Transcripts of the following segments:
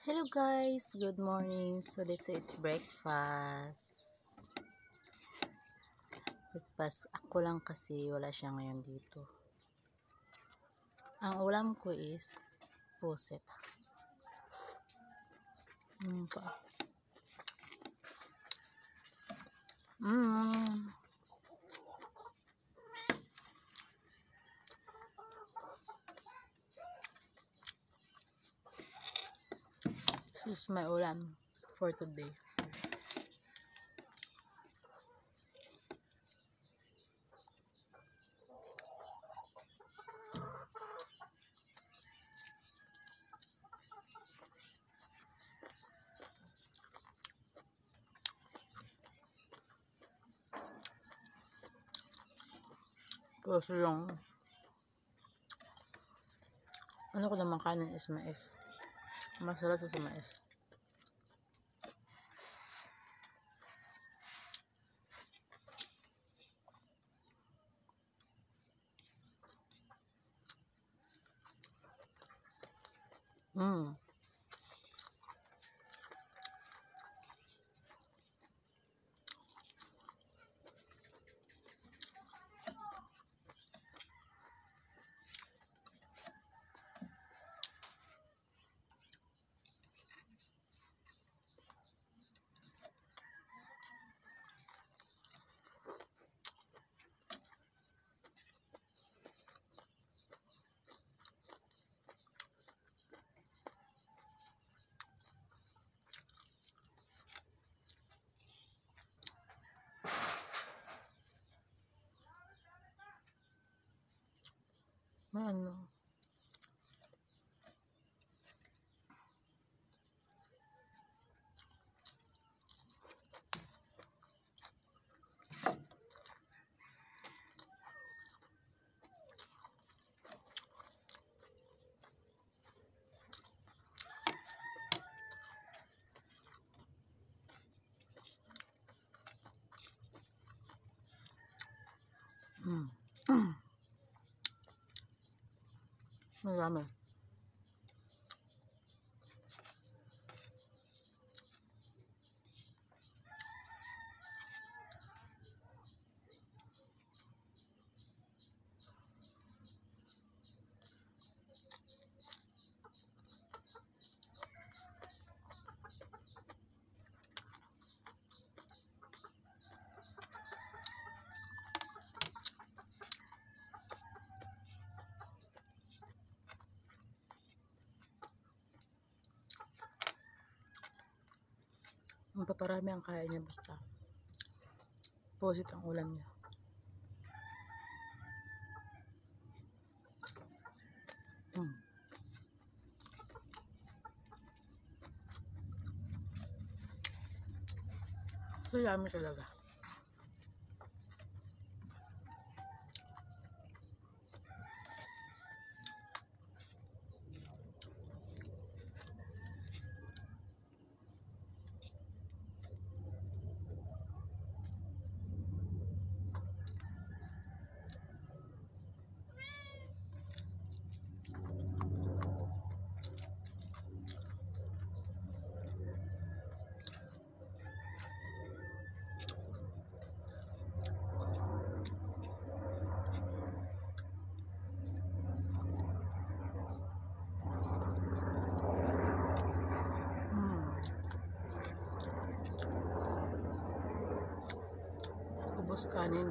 Hello guys, good morning. So let's eat breakfast. Ako lang kasi wala siya ngayon dito. Ang ulam ko is puset. Pa. This is my ulam for today. Tapos yung ano ko naman kanin is mais. Masarap sa mais. Ano? Marami. Mapaparami ang kaya niya basta pusit ang ulam niya. So yummy talaga. Ubos kanin.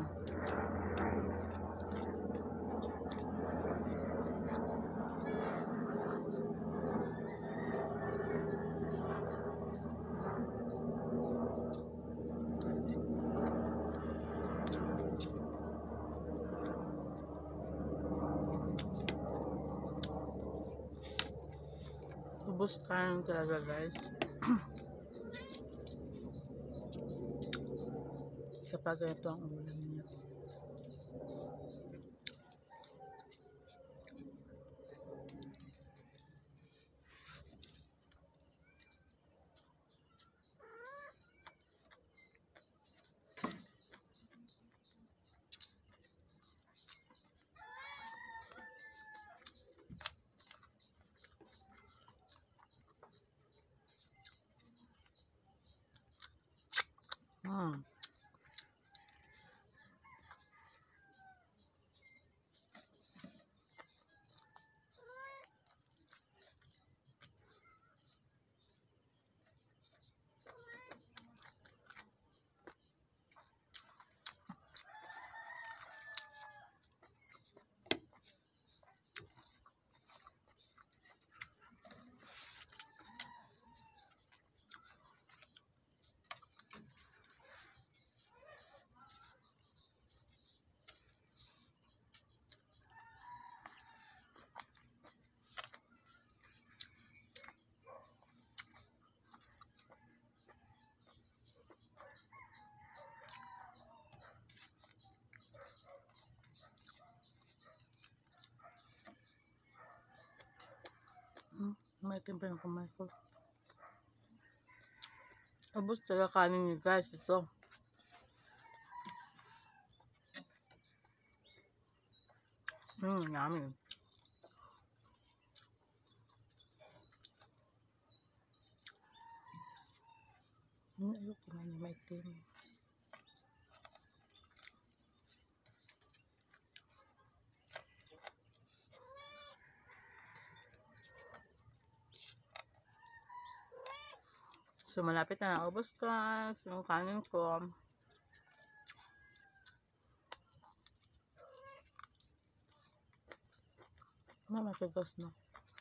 Ubos kanin talaga guys. Kapag ito ang ulam niya. Maitim pa yung kamay ko. Ubus talaga kanin niyo guys. Ito. Yummy. Ayoko na ni maitim. So, malapit na naubos guys yung kanin ko. Matigas na.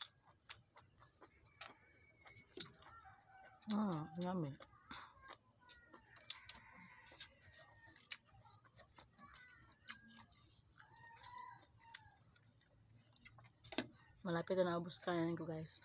Yummy. Malapit na naubos kanin ko guys.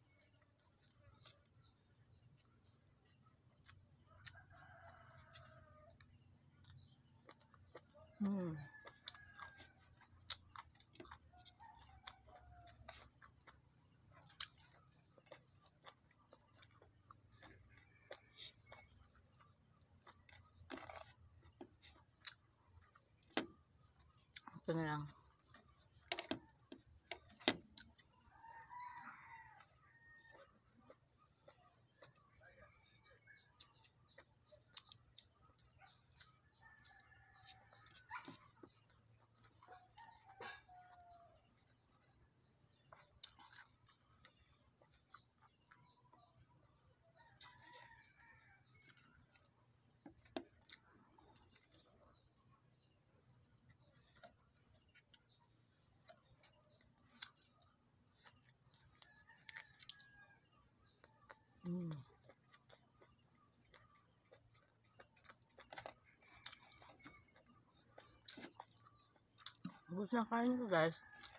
Ito na lang. Ubus na kain ko guys.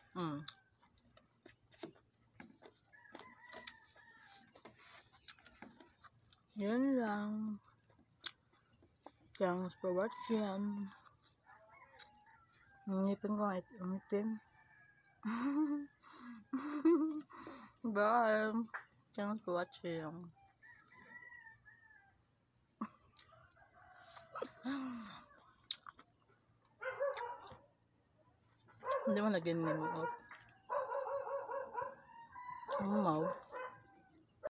Yan lang. Thanks for watching. Ngipin ko itim. Bye. Thanks for watching. Hindi mo lagyan ni mo. Mau.